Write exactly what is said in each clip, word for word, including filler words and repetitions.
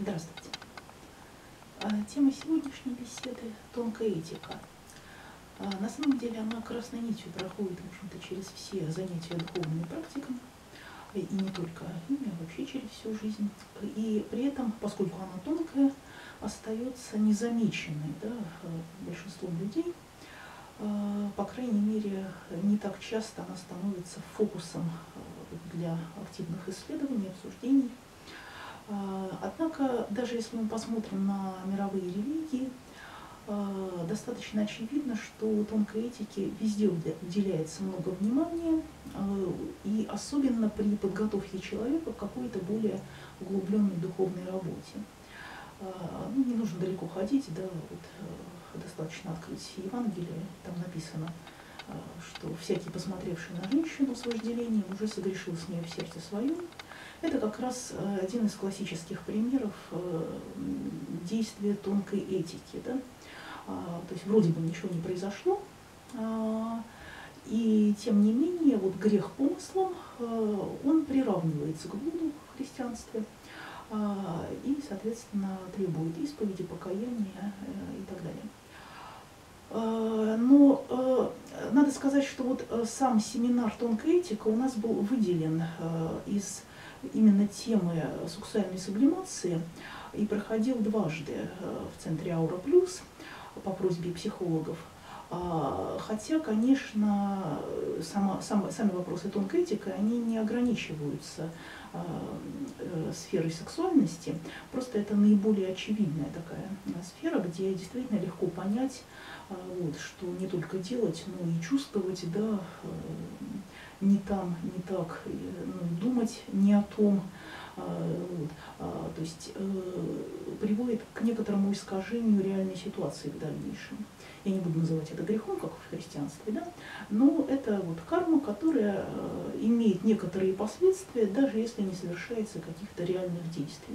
Здравствуйте. Тема сегодняшней беседы – тонкая этика. На самом деле она красной нитью проходит, в общем-то, через все занятия духовными практиками, и не только ими, а вообще через всю жизнь. И при этом, поскольку она тонкая, остается незамеченной, да, большинством людей. По крайней мере, не так часто она становится фокусом для активных исследований, обсуждений. Однако, даже если мы посмотрим на мировые религии, достаточно очевидно, что тонкой этике везде уделяется много внимания, и особенно при подготовке человека к какой-то более углубленной духовной работе. Ну, не нужно далеко ходить, да, вот, достаточно открыть Евангелие, там написано, что всякий, посмотревший на женщину с вожделением, уже согрешил с ней в сердце своем. Это как раз один из классических примеров действия тонкой этики. Да? То есть вроде бы ничего не произошло, и тем не менее вот грех помыслом, он приравнивается к блуду в христианстве и, соответственно, требует исповеди, покаяния и так далее. Но надо сказать, что вот сам семинар «Тонкая этика» у нас был выделен из именно темы сексуальной сублимации и проходил дважды в центре Аура Плюс по просьбе психологов. Хотя, конечно, сама, сам, сами вопросы тонкой этики, они не ограничиваются сферой сексуальности, просто это наиболее очевидная такая сфера, где действительно легко понять, вот, что не только делать, но и чувствовать, да, не там, не так, ну, думать не о том, вот, то есть приводит к некоторому искажению реальной ситуации в дальнейшем. Я не буду называть это грехом, как в христианстве, да, но это вот карма, которая имеет некоторые последствия, даже если не совершается каких-то реальных действий.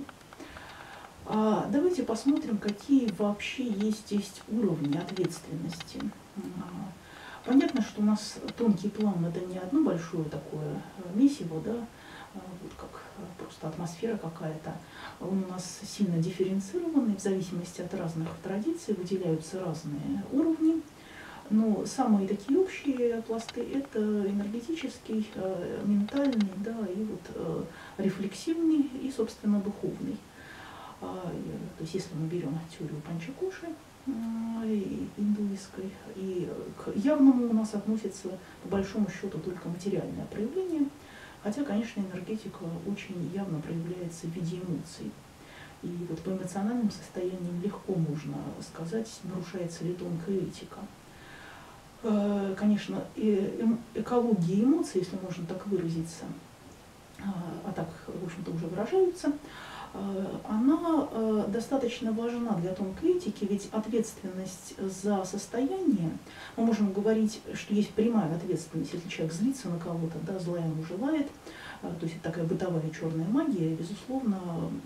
А давайте посмотрим, какие вообще есть здесь уровни ответственности. Понятно, что у нас тонкий план – это не одно большое такое месиво, да, вот как просто атмосфера какая-то. Он у нас сильно дифференцированный, в зависимости от разных традиций выделяются разные уровни. Но самые такие общие пласты – это энергетический, ментальный, да, и вот рефлексивный и, собственно, духовный. То есть если мы берем теорию Панчакуши индуистской, и к явному у нас относится, по большому счету, только материальное проявление, хотя, конечно, энергетика очень явно проявляется в виде эмоций. И вот по эмоциональным состояниям легко можно сказать, нарушается ли тонкая этика. Конечно, экология эмоций, если можно так выразиться, а так, в общем-то, уже выражаются, она достаточно важна для тонкой этики, ведь ответственность за состояние, мы можем говорить, что есть прямая ответственность, если человек злится на кого-то, да, зла ему желает, то есть это такая бытовая черная магия, безусловно,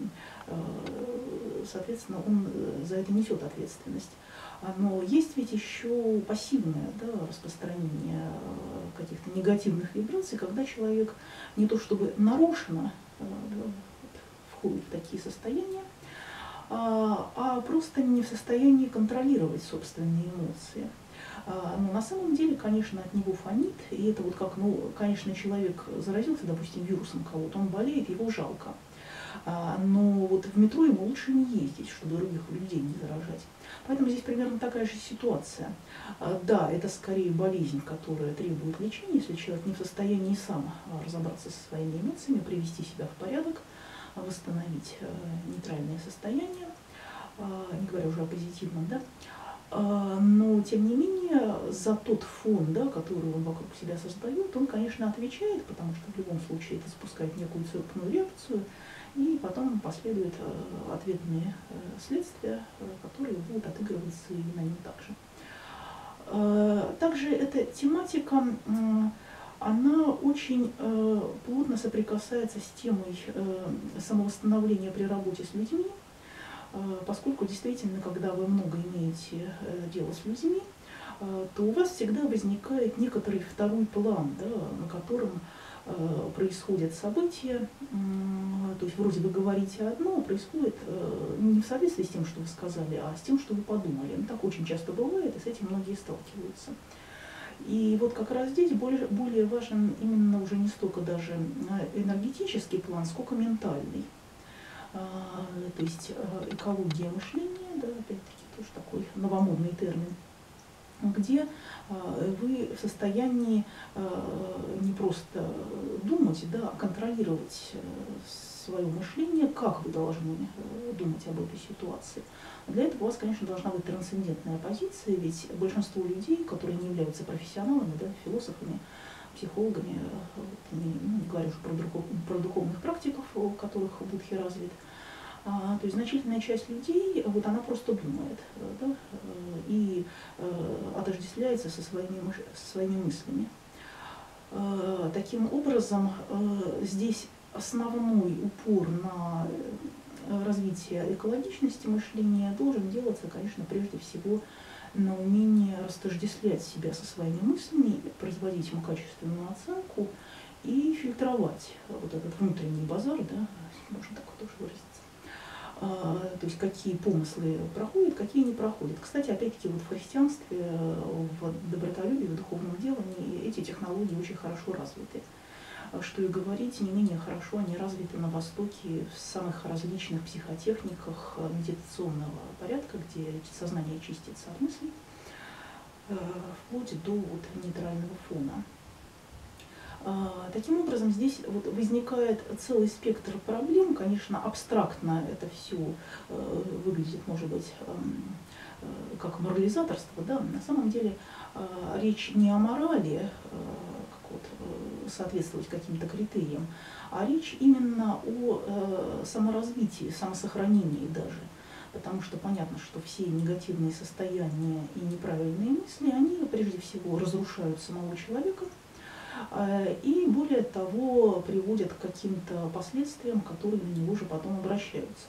соответственно, он за это несет ответственность. Но есть ведь еще пассивное, да, распространение каких-то негативных вибраций, когда человек не то чтобы нарочно, да, входит в такие состояния, а, а просто не в состоянии контролировать собственные эмоции. А, но на самом деле, конечно, от него фонит, и это вот как, ну, конечно, человек заразился, допустим, вирусом кого-то, он болеет, его жалко. А, но вот в метро ему лучше не ездить, чтобы других людей не заражать. Поэтому здесь примерно такая же ситуация. А, да, это скорее болезнь, которая требует лечения, если человек не в состоянии сам разобраться со своими эмоциями, привести себя в порядок, восстановить э, нейтральное состояние, э, не говоря уже о позитивном, да, э, но тем не менее за тот фон, да, который он вокруг себя создает, он, конечно, отвечает, потому что в любом случае это спускает некую цепную реакцию, и потом последуют э, ответные э, следствия, э, которые будут отыгрываться и на нем также. Э, также эта тематика э, она очень э, плотно соприкасается с темой э, самовосстановления при работе с людьми, э, поскольку действительно, когда вы много имеете э, дело с людьми, э, то у вас всегда возникает некоторый второй план, да, на котором происходят события, то есть вроде вы говорите одно, а происходит не в соответствии с тем, что вы сказали, а с тем, что вы подумали. Ну, так очень часто бывает, и с этим многие сталкиваются. И вот как раз здесь более, более важен именно уже не столько даже энергетический план, сколько ментальный. То есть экология мышления, да, опять-таки тоже такой новомодный термин, где вы в состоянии не просто думать, да, а контролировать свое мышление, как вы должны думать об этой ситуации. Для этого у вас, конечно, должна быть трансцендентная позиция, ведь большинство людей, которые не являются профессионалами, да, философами, психологами, не, ну, не говорю уже про, духов, про духовных практиков, у которых будхи развит, а, то есть значительная часть людей, вот она просто думает, да, и э, отождествляется со своими, со своими мыслями. Э, таким образом, э, здесь основной упор на развитие экологичности мышления должен делаться, конечно, прежде всего на умение растождествлять себя со своими мыслями, производить ему качественную оценку и фильтровать вот этот внутренний базар, да, можно так тоже выразиться. А, то есть какие помыслы проходят, какие не проходят. Кстати, опять-таки вот в христианстве, в добротолюбии, в духовном делании эти технологии очень хорошо развиты. Что и говорить, не менее хорошо они развиты на Востоке в самых различных психотехниках медитационного порядка, где сознание чистится от мыслей, вплоть до вот нейтрального фона. Таким образом, здесь вот возникает целый спектр проблем. Конечно, абстрактно это все выглядит, может быть, как морализаторство. Да? На самом деле речь не о морали, вот, соответствовать каким-то критериям, а речь именно о э, саморазвитии, самосохранении даже. Потому что понятно, что все негативные состояния и неправильные мысли, они прежде всего разрушают самого человека э, и, более того, приводят к каким-то последствиям, которые на него же потом обращаются.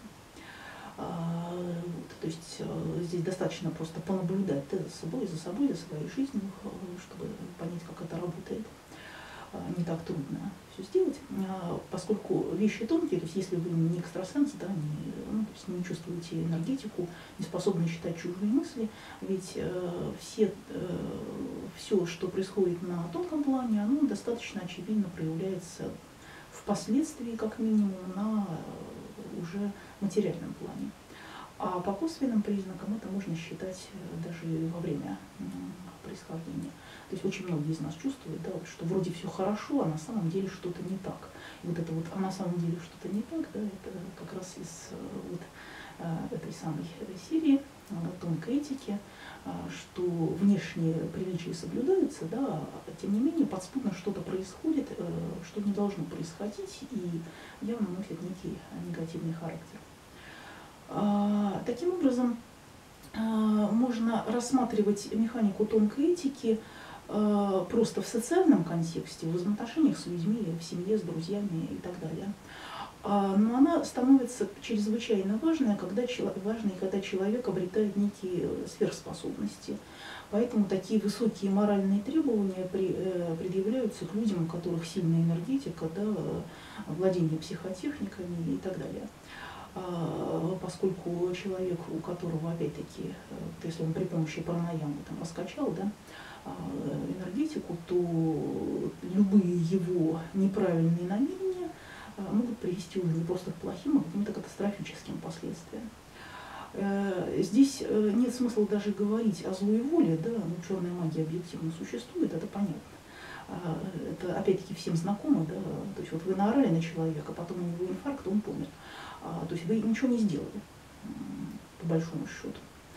А, вот, то есть э, здесь достаточно просто понаблюдать да, за собой, за собой, за своей жизнью, чтобы понять, как это работает. Не так трудно все сделать, поскольку вещи тонкие, то есть если вы не экстрасенс, да, не, ну, то есть не чувствуете энергетику, не способны считать чужие мысли, ведь э, все, э, все, что происходит на тонком плане, оно достаточно очевидно проявляется впоследствии, как минимум, на уже материальном плане. А по косвенным признакам это можно считать даже и во время происхождения. То есть очень многие из нас чувствуют, да, что вроде все хорошо, а на самом деле что-то не так. И вот это вот, а на самом деле что-то не так, да, это как раз из вот, этой самой серии тонкой этики, что внешние приличия соблюдаются, да, а тем не менее подспудно что-то происходит, что не должно происходить, и явно носит некий негативный характер. Таким образом, можно рассматривать механику тонкой этики просто в социальном контексте, в взаимоотношениях с людьми, в семье, с друзьями и так далее. Но она становится чрезвычайно важной, когда, важной, когда человек обретает некие сверхспособности. Поэтому такие высокие моральные требования предъявляются к людям, у которых сильная энергетика, да, владение психотехниками и так далее. Поскольку человек, у которого, опять-таки, если он при помощи пранаямы там раскачал, да, энергетику, то любые его неправильные намерения могут привести уже не просто к плохим, а к каким-то катастрофическим последствиям. Здесь нет смысла даже говорить о злой воле, да, ну, черная магия объективно существует, это понятно. Это опять-таки всем знакомо, да, то есть вот вы наорали на человека, потом у него инфаркт, он помер. То есть вы ничего не сделали, по большому счету.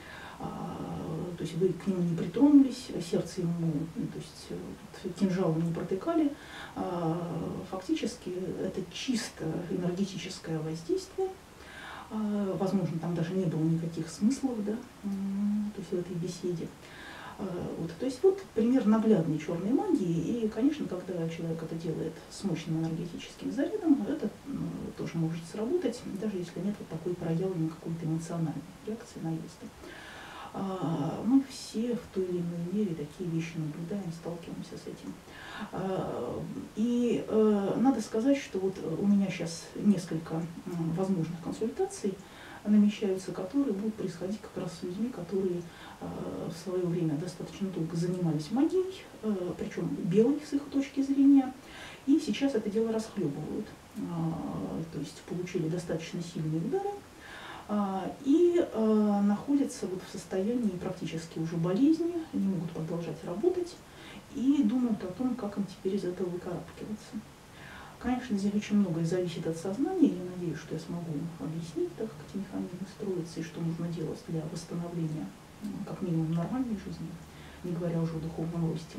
То есть вы к нему не притронулись, сердце ему, то есть кинжалом не протыкали. Фактически это чисто энергетическое воздействие. Возможно, там даже не было никаких смыслов, да, то есть в этой беседе. Вот, то есть вот пример наглядной черной магии, и, конечно, когда человек это делает с мощным энергетическим зарядом, это ну, тоже может сработать, даже если нет вот такой проявленной какой-то эмоциональной реакции наезда. А, Мы все в той или иной мере такие вещи наблюдаем, сталкиваемся с этим. А, И э, надо сказать, что вот у меня сейчас несколько м, возможных консультаций намечаются, которые будут происходить как раз с людьми, которые э, в свое время достаточно долго занимались магией, э, причем белой с их точки зрения, и сейчас это дело расхлебывают. А, То есть получили достаточно сильные удары, а, и э, находятся вот в состоянии практически уже болезни, не могут продолжать работать и думают о том, как им теперь из этого выкарабкиваться. Конечно, здесь очень многое зависит от сознания. Я надеюсь, что я смогу им объяснить, так, как эти механизмы строятся и что нужно делать для восстановления, ну, как минимум, нормальной жизни, не говоря уже о духовном росте.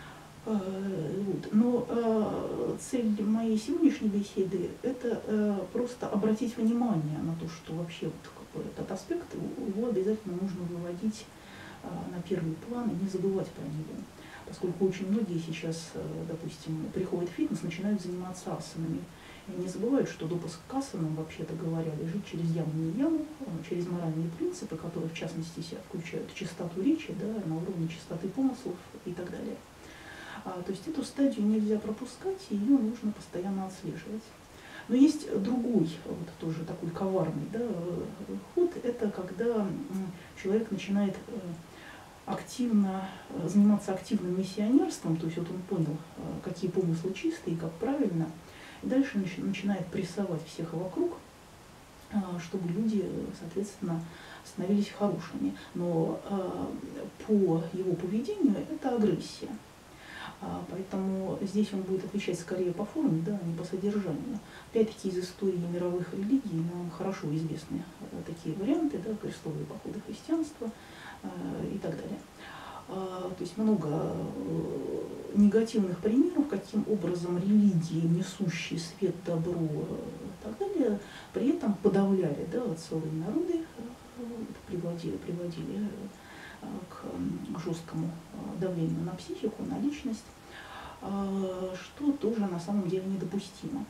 Вот. Но э, цель моей сегодняшней беседы – это э, просто обратить внимание на то, что вообще вот, как бы, этот аспект, его обязательно нужно выводить э, на первый план и не забывать про него. Поскольку очень многие сейчас, э, допустим, приходят в фитнес, начинают заниматься асанами. И не забывают, что допуск к асанам, вообще-то говоря, лежит через яму не яму, через моральные принципы, которые в частности себя включают чистоту речи, да, на уровне чистоты помыслов и так далее. А, то есть эту стадию нельзя пропускать, и ее нужно постоянно отслеживать. Но есть другой, вот тоже такой коварный, да, ход, это когда человек начинает активно заниматься активным миссионерством, то есть вот он понял, какие помыслы чистые, как правильно, и дальше начинает прессовать всех вокруг, чтобы люди, соответственно, становились хорошими. Но по его поведению это агрессия. Поэтому здесь он будет отвечать скорее по форме, да, а не по содержанию. Опять-таки из истории мировых религий нам хорошо известны такие варианты, да, крестовые походы христианства и так далее. То есть много негативных примеров, каким образом религии, несущие свет, добро и так далее, при этом подавляли, да, целые народы, приводили, приводили к жесткому давлению на психику, на личность, что тоже на самом деле недопустимо.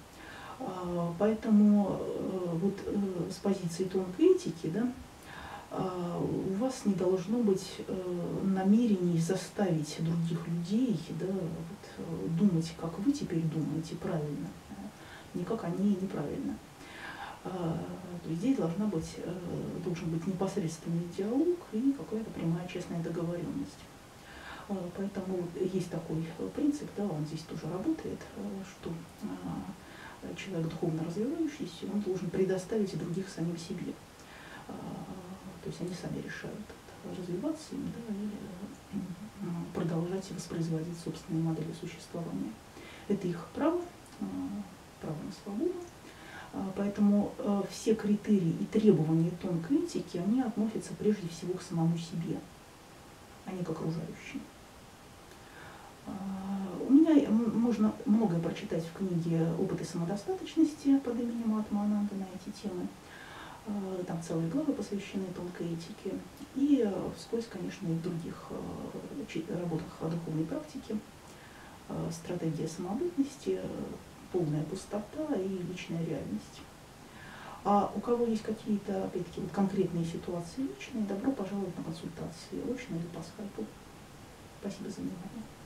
Поэтому вот с позиции тонкой этики, да, у вас не должно быть намерений заставить других людей, да, вот, думать, как вы теперь думаете правильно, не как они неправильно. То есть здесь должна быть, должен быть непосредственный диалог и какая-то прямая честная договоренность. Поэтому есть такой принцип, да, он здесь тоже работает, что человек духовно развивающийся, он должен предоставить других самим себе. То есть они сами решают, развиваться им, да, или продолжать воспроизводить собственные модели существования. Это их право, право на свободу. Поэтому э, все критерии и требования тонкой этики, они относятся прежде всего к самому себе, а не к окружающим. Э, у меня можно многое прочитать в книге «Опыты самодостаточности» под именем Махатмы Ананды на эти темы. Э, там целые главы посвящены тонкой этике. И э, вскользь, конечно, и в других э, работах о духовной практике. Э, стратегия самобытности, полная пустота и личная реальность. А у кого есть какие-то, опять-таки, вот конкретные ситуации личные, добро пожаловать на консультации, очно или по скайпу. Спасибо за внимание.